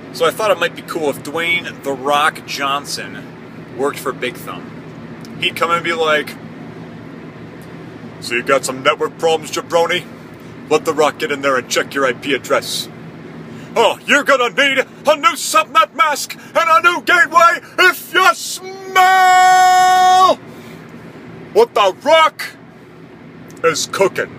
So I thought it might be cool if Dwayne "The Rock" Johnson worked for Big Thumb. He'd come in and be like, "So you got some network problems, jabroni? Let The Rock get in there and check your IP address. Oh, you're gonna need a new subnet mask and a new gateway if you smell what The Rock is cooking."